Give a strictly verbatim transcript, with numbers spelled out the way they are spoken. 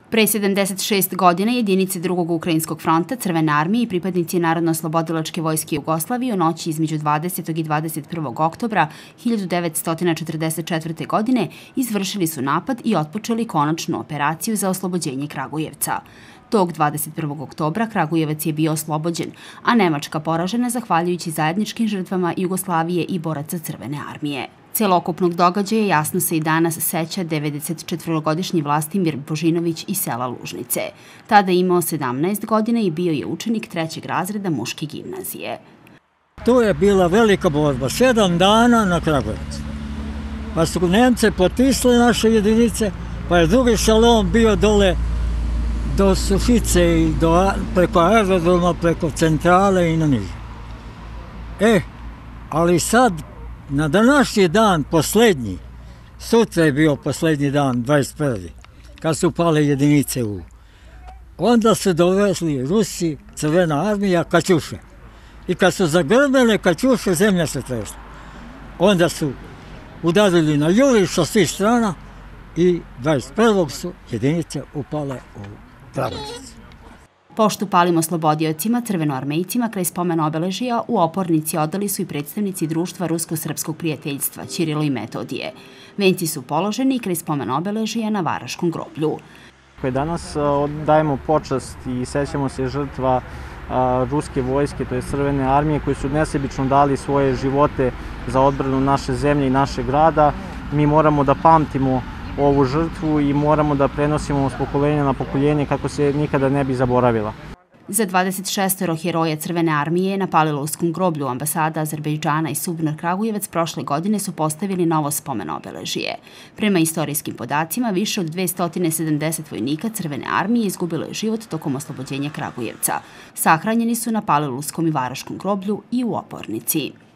Pre sedamdeset šest godina jedinice drugog ukrajinskog fronta, Crvene armije i pripadnici Narodno-oslobodilačke vojske Jugoslavije u noći između dvadesetog i dvadeset prvog oktobra hiljadu devetsto četrdeset četvrte. godine izvršili su napad i otpočeli konačnu operaciju za oslobođenje Kragujevca. Tog dvadeset prvog oktobra Kragujevac je bio oslobođen, a Nemačka poražena zahvaljujući zajedničkim žrtvama Jugoslavije i boraca Crvene armije. Celokupnog događaja jasno se i danas seća devedesetčetvorogodišnji Vlastimir Božinović iz sela Lužnice. Tada je imao sedamnaest godina i bio je učenik trećeg razreda muške gimnazije. To je bila velika borba, sedam dana na Kragujevcu. Pa su Nemce potisli naše jedinice, pa je drugi šalon bio dole do Sušice i do, preko aerodroma, preko centrale i na niže. E, ali sad, na današnji dan, poslednji, sutra je bio poslednji dan, dvadeset prvi kad su pale jedinice u. Onda su dovezli Rusi, Crvena armija, kaćuše. I kad su zagrmele kaćuše, zemlja se tresla. Onda su udarili na juriš sa svih strana i dvadeset prvog su jedinice upale u Kragujevac. Poštu palim oslobodiocima, crvenoarmejcima, kraj spomen obeležija u Opornici odali su i predstavnici društva Rusko-srpskog prijateljstva Ćirilo i Metodije. Venci su položeni i kraj spomen obeležija na Varaškom groblju. Danas dajemo počast i sećamo se žrtva ruske vojske, to je Crvene armije, koji su nesebično dali svoje živote za odbranu naše zemlje i našeg grada. Mi moramo da pamtimo ovu žrtvu i moramo da prenosimo s pokoljenja na pokoljenje kako se nikada ne bi zaboravila. Za dvadeset šestoro heroja Crvene armije na Palilulskom groblju ambasada Azerbejdžana i Subnor Kragujevac prošle godine su postavili novo spomen obeležije. Prema istorijskim podacima, više od dvesta sedamdeset vojnika Crvene armije izgubilo je život tokom oslobođenja Kragujevca. Sahranjeni su na Palilulskom i Varaškom groblju i u Opornici.